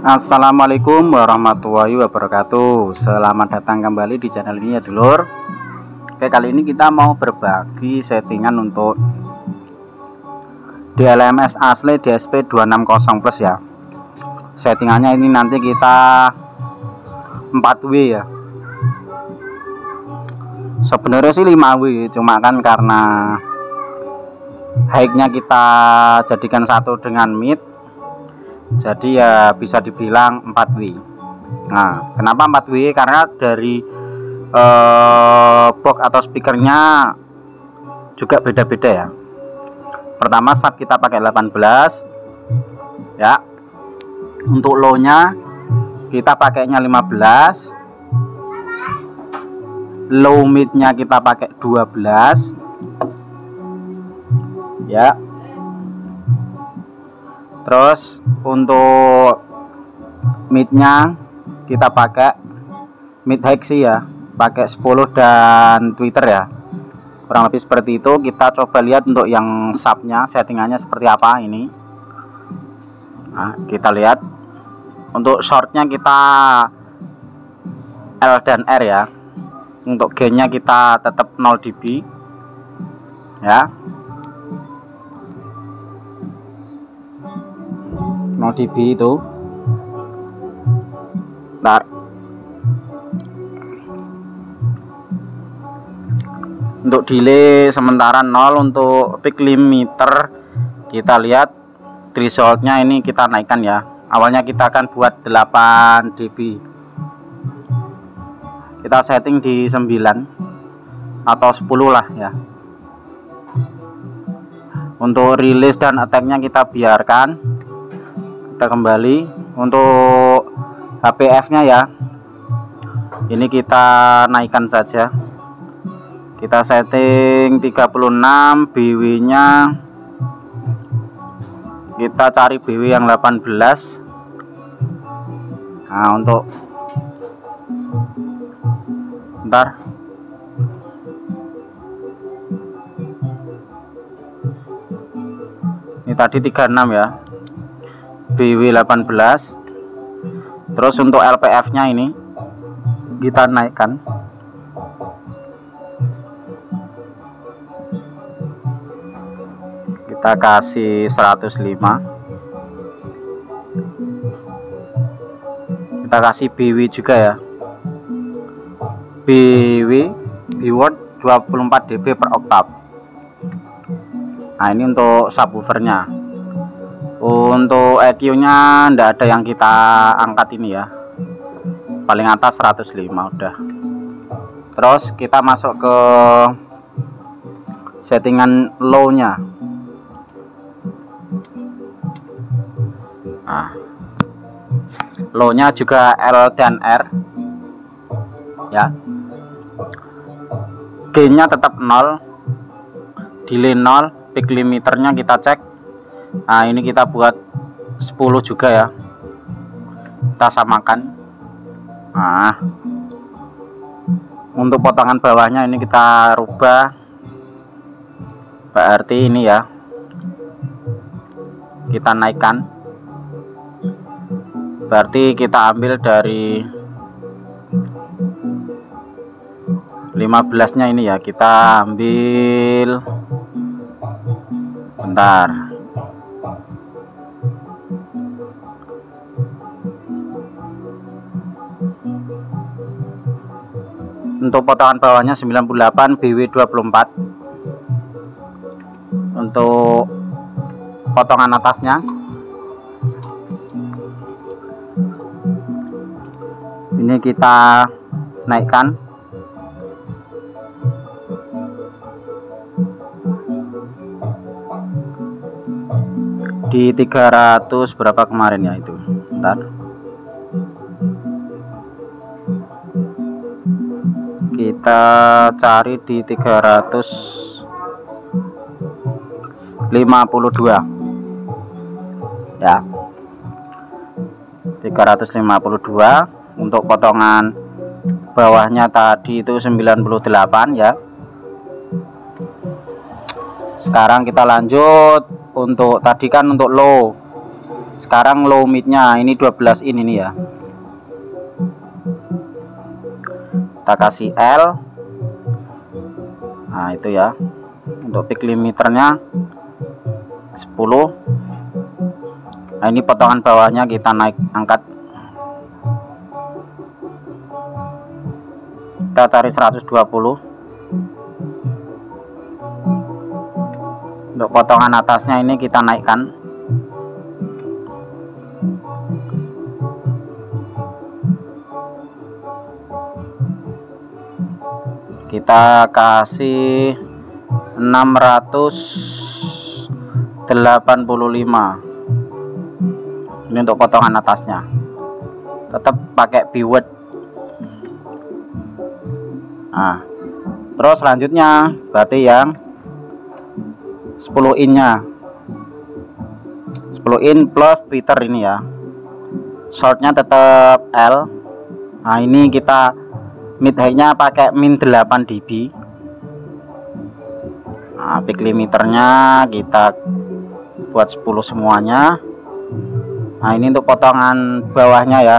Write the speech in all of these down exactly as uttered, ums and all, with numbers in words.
Assalamualaikum warahmatullahi wabarakatuh. Selamat datang kembali di channel ini ya dulur. Oke, kali ini kita mau berbagi settingan untuk D L M S asli D S P dua enam nol plus ya. Settingannya ini nanti kita empat W ya. Sebenarnya sih lima W, cuma kan karena high-nya kita jadikan satu dengan mid, jadi ya bisa dibilang empat W. Nah, kenapa empat W? Karena dari eh, box atau speakernya juga beda-beda ya. Pertama saat kita pakai delapan belas ya. Untuk low nya kita pakainya lima belas, low mid nya kita pakai dua belas ya. Terus untuk midnya kita pakai mid high sih ya, pakai sepuluh dan Twitter ya, kurang lebih seperti itu. Kita coba lihat untuk yang subnya settingannya seperti apa ini. Nah, kita lihat untuk shortnya kita L dan R ya. Untuk gainnya kita tetap nol dB ya, nol dB itu. Bentar. Untuk delay sementara nol. Untuk peak limiter kita lihat thresholdnya ini kita naikkan ya. Awalnya kita akan buat delapan dB, kita setting di sembilan atau sepuluh lah ya. Untuk release dan attack-nya kita biarkan. Kita kembali untuk H P F nya ya, ini kita naikkan saja. Kita setting tiga puluh enam, B W nya kita cari B W yang delapan belas. Nah, untuk bentar, ini tadi tiga puluh enam ya, B W delapan belas. Terus untuk L P F nya ini kita naikkan. Kita kasih seratus lima. Kita kasih B W juga ya, B W Bword dua puluh empat dB per oktav. Nah, ini untuk subwoofernya. Untuk E Q nya ndak ada yang kita angkat ini ya, paling atas seratus lima udah. Terus kita masuk ke settingan low nya. Nah, low nya juga L dan R ya. Gain nya tetap nol, delay nol, peak limiternya kita cek. Nah, ini kita buat sepuluh juga ya, kita samakan. Nah, untuk potongan bawahnya ini kita rubah, berarti ini ya kita naikkan. Berarti kita ambil dari lima belas nya ini ya, kita ambil bentar. Untuk potongan bawahnya sembilan puluh delapan, B W dua puluh empat. Untuk potongan atasnya ini kita naikkan. Di tiga ratus berapa kemarin ya itu. Bentar. Kita cari di tiga ratus lima puluh dua ya, tiga ratus lima puluh dua. Untuk potongan bawahnya tadi itu sembilan puluh delapan ya. Sekarang kita lanjut. Untuk tadi kan untuk low Sekarang low midnya ini dua belas in ini ya, kita kasih L. Nah itu ya, untuk peak limiternya sepuluh. Nah ini potongan bawahnya kita naik angkat, kita cari seratus dua puluh. Untuk potongan atasnya ini kita naikkan, kita kasih enam ratus delapan puluh lima. Ini untuk potongan atasnya, tetap pakai biwet. Nah terus selanjutnya berarti yang sepuluh innya, sepuluh in plus Twitter ini ya, shortnya tetap L. Nah ini kita mid high nya pakai min delapan dB. Nah peak limiternya kita buat sepuluh semuanya. Nah ini untuk potongan bawahnya ya,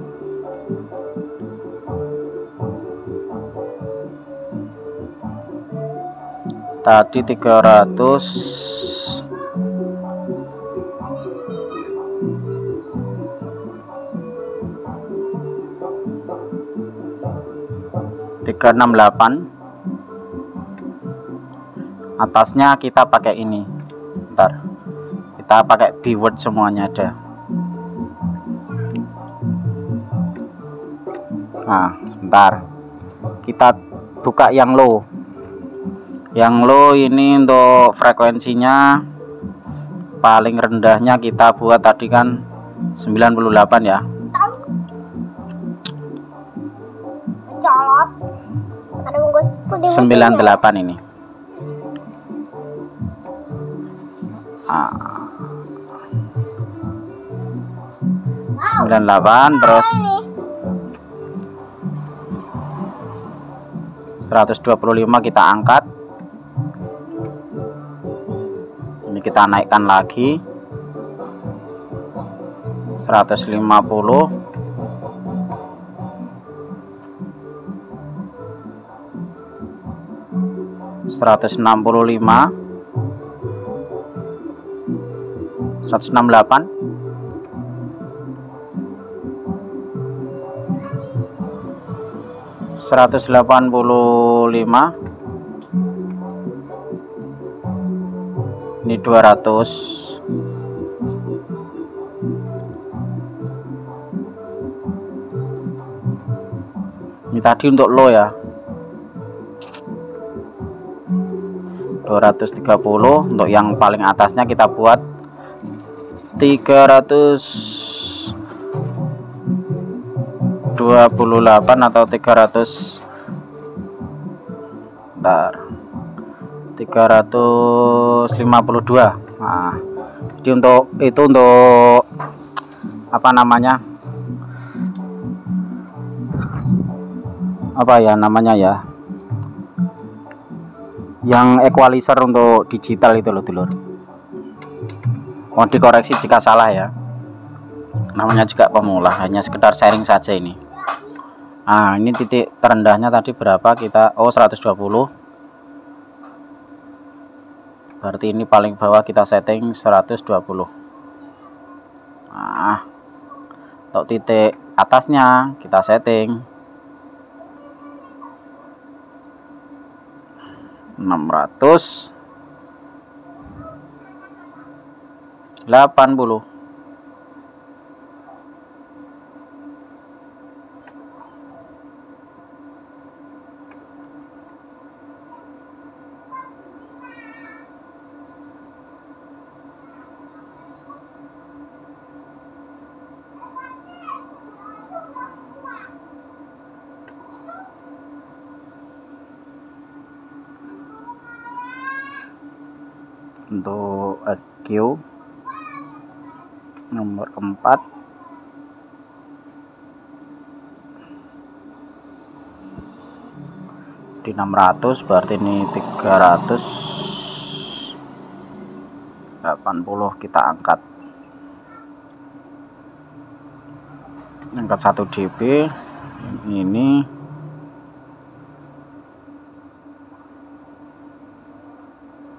tadi tiga ratus, tiga enam delapan. Atasnya kita pakai ini, bentar, kita pakai biwet semuanya ada. Nah sebentar, kita buka yang low. Yang low ini untuk frekuensinya paling rendahnya kita buat tadi kan sembilan puluh delapan ya, sembilan puluh delapan ini. Nah, sembilan puluh delapan terus seratus dua puluh lima kita angkat, ini kita naikkan lagi seratus lima puluh, seratus enam puluh lima, seratus enam puluh delapan, seratus delapan puluh lima, ini dua ratus. Ini tadi untuk low ya, dua ratus tiga puluh. Untuk yang paling atasnya kita buat tiga ratus dua puluh delapan atau tiga ratus, bentar, tiga ratus lima puluh dua. Nah jadi untuk itu untuk apa namanya, apa ya namanya ya, yang equalizer untuk digital itu loh dulur. Mau dikoreksi jika salah ya, namanya juga pemula, hanya sekedar sharing saja ini. Nah ini titik terendahnya tadi berapa kita, oh seratus dua puluh, berarti ini paling bawah kita setting seratus dua puluh. Nah untuk titik atasnya kita setting enam ratus delapan puluh. Untuk E Q nomor empat di enam ratus, berarti ini tiga ratus delapan puluh kita angkat. angkat satu dB ini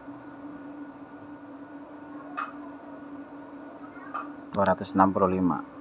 dua ratus enam puluh lima.